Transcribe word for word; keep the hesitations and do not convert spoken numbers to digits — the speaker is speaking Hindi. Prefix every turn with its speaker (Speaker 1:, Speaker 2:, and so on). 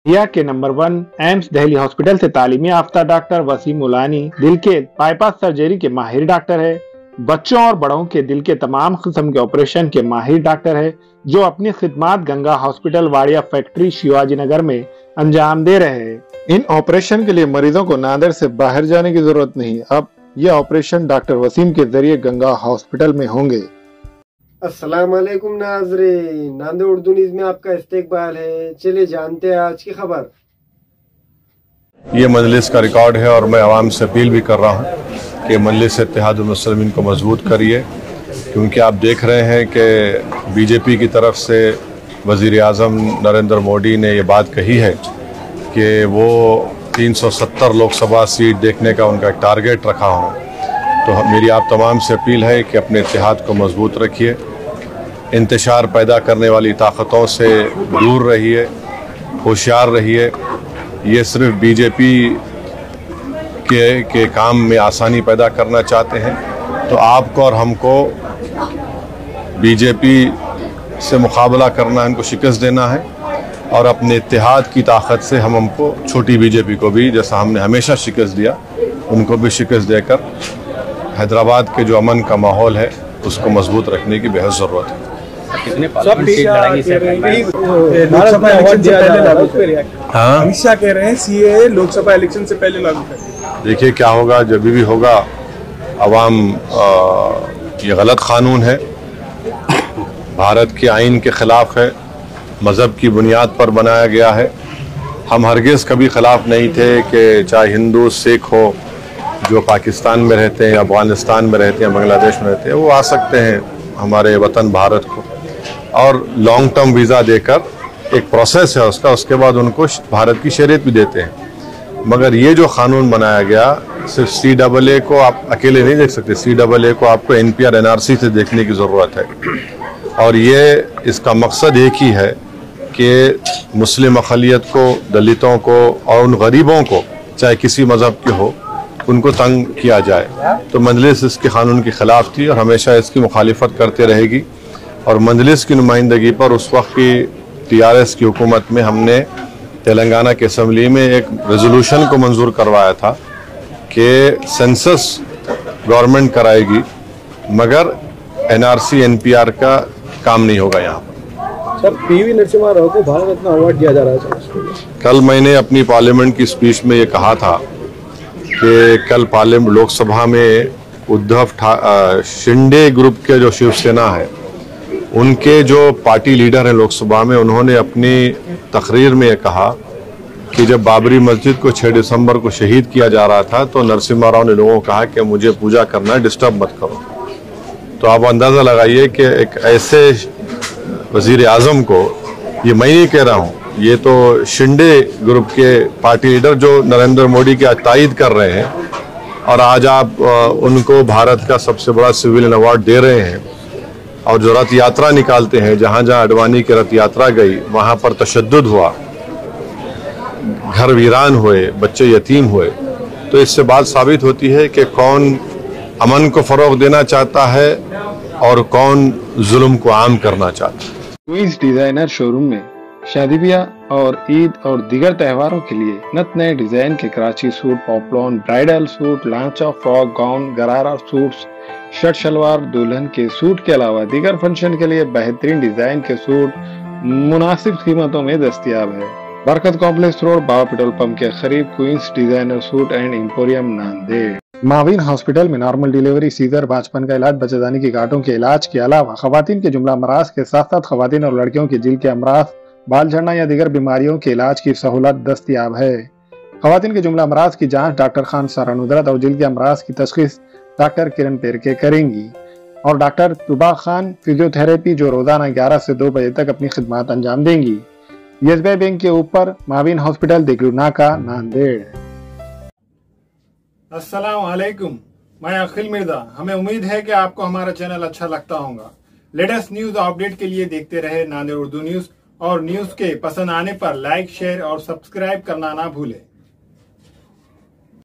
Speaker 1: इंडिया के number one AIIMS Delhi hospital से तालीमी याफ्ता डॉक्टर वसीम मुलानी दिल के बाईपास सर्जरी के माहिर डॉक्टर है। बच्चों और बड़ों के दिल के तमाम किस्म के ऑपरेशन के माहिर डॉक्टर है, जो अपनी खिदमत गंगा हॉस्पिटल वाड़िया फैक्ट्री शिवाजी नगर में अंजाम दे रहे हैं। इन ऑपरेशन के लिए मरीजों को नांदेड़ से बाहर जाने की जरूरत नहीं। अब यह ऑपरेशन डॉक्टर वसीम के जरिए गंगा हॉस्पिटल में होंगे।
Speaker 2: अस्सलाम वालेकुम नाज़रीन, नांदेड़ उर्दू न्यूज़ में आपका इस्तकबाल है। चलिए जानते हैं आज की खबर।
Speaker 3: ये मजलिस का रिकॉर्ड है और मैं आवाम से अपील भी कर रहा हूँ कि मजलिस इत्तेहादुल मुस्लिमीन को मजबूत करिए, क्योंकि आप देख रहे हैं कि बीजेपी की तरफ से वज़ीर आज़म नरेंद्र मोदी ने ये बात कही है कि वो तीन सौ सत्तर लोकसभा सीट देखने का उनका एक टारगेट रखा हो। तो मेरी आप तमाम से अपील है कि अपने इत्तेहाद को मजबूत रखिए, इंतशार पैदा करने वाली ताकतों से दूर रहिए, होशियार रहिए। ये सिर्फ बीजेपी के के काम में आसानी पैदा करना चाहते हैं, तो आपको और हमको बीजेपी से मुकाबला करना, इनको शिकस्त देना है और अपने इत्तेहाद की ताकत से हम हमको छोटी बीजेपी को भी, जैसा हमने हमेशा शिकस्त दिया, उनको भी शिकस्त देकर हैदराबाद के जो अमन का माहौल है उसको मजबूत रखने की बेहद ज़रूरत है। हाँ,
Speaker 4: अमित कह रहे हैं सीए लोकसभा इलेक्शन से पहले लागू करें।
Speaker 3: देखिए क्या होगा, जब भी होगा अवाम, ये गलत कानून है, भारत के आइन के खिलाफ है, मज़हब की बुनियाद पर बनाया गया है। हम हरगिज़ कभी खिलाफ नहीं थे कि चाहे हिंदू सिख हो जो पाकिस्तान में रहते हैं, अफगानिस्तान में रहते हैं, बांग्लादेश में रहते हैं, वो आ सकते हैं हमारे वतन भारत को, और लॉन्ग टर्म वीज़ा देकर एक प्रोसेस है उसका, उसके बाद उनको भारत की शरीयत भी देते हैं। मगर ये जो कानून बनाया गया, सिर्फ सी डबल ए को आप अकेले नहीं देख सकते, सी डबल ए को आपको N P R N R C से देखने की ज़रूरत है। और ये इसका मकसद एक ही है कि मुस्लिम अक़लियत को, दलितों को और उन गरीबों को, चाहे किसी मज़हब के हो, उनको तंग किया जाए। तो मजलिस इसके कानून के ख़िलाफ़ थी और हमेशा इसकी मुखालिफत करते रहेगी। और मजलिस की नुमाइंदगी पर उस वक्त की टी आर एस की हुकूमत में हमने तेलंगाना के असम्बली में एक रेजोल्यूशन को मंजूर करवाया था कि सेंसस गवर्नमेंट कराएगी, मगर N R C N P R का काम नहीं होगा यहाँ पर।
Speaker 4: सर, पीवी नरसिम्हा राव को भारत रत्न अवार्ड दिया जा रहा है।
Speaker 3: कल मैंने अपनी पार्लियामेंट की स्पीच में ये कहा था कि कल पार्लियामेंट लोकसभा में उद्धव शिंदे ग्रुप के जो शिवसेना है, उनके जो पार्टी लीडर हैं लोकसभा में, उन्होंने अपनी तकरीर में कहा कि जब बाबरी मस्जिद को छह दिसंबर को शहीद किया जा रहा था तो नरसिम्हा राव ने लोगों को कहा कि मुझे पूजा करना है, डिस्टर्ब मत करो। तो आप अंदाज़ा लगाइए कि एक ऐसे वज़ीर आज़म को, ये मैं नहीं कह रहा हूँ, ये तो शिंदे ग्रुप के पार्टी लीडर जो नरेंद्र मोदी की तायीद कर रहे हैं, और आज आप उनको भारत का सबसे बड़ा सिविलियन अवार्ड दे रहे हैं। और जो रथ यात्रा निकालते हैं, जहाँ जहाँ अडवाणी की रथ यात्रा गई वहाँ पर तशद्दुद हुआ, घर वीरान हुए, बच्चे यतीम हुए, तो इससे बात साबित होती है कि कौन अमन को फ़रोग देना चाहता है और कौन जुल्म को आम करना चाहता है।
Speaker 1: क्वींस डिजाइनर शोरूम में शादी ब्याह और ईद और दीगर त्योहारों के लिए नत नए डिजाइन के कराची सूट, पॉपलॉन, ब्राइडल सूट, लांचा, frock, gown, gharara suits, shirt shalwar, दुल्हन के सूट के अलावा दीगर फंक्शन के लिए बेहतरीन डिजाइन के सूट मुनासिब कीमतों में दस्तयाब है। Barkat complex road, Baba petrol pump के करीब, queens designer suit and emporium, Nanded. माविन हॉस्पिटल में नॉर्मल डिलीवरी, सीजर, बाचपन का इलाज, बच्चेदानी की गांठों के इलाज के अलावा खवातीन के जुमला अमराज के साथ साथ खवातीन और लड़कियों के जिल के अमराज, बाल झड़ना या दीगर बीमारियों के इलाज की सहूलत दस्तयाब है। खवातीन के जुमला अमराज की जांच डॉक्टर खान सारा नुदरत और जिल के अमराज की तशखीस डॉक्टर किरण पेरके करेंगी। और डॉक्टर तुबा खान फिजियोथेरेपी जो रोजाना ग्यारह से दो बजे तक अपनी खिदमत अंजाम देंगी। एस बी आई बैंक के ऊपर, माविन हॉस्पिटल, देगलू नाका, नांदेड़।
Speaker 5: अस्सलाम वालेकुम, मैं अखिल मिर्जा। हमें उम्मीद है कि आपको हमारा चैनल अच्छा लगता होगा। लेटेस्ट न्यूज अपडेट के लिए देखते रहे नांदेड़ उर्दू न्यूज, और न्यूज के पसंद आने पर लाइक, शेयर और सब्सक्राइब करना ना भूलें।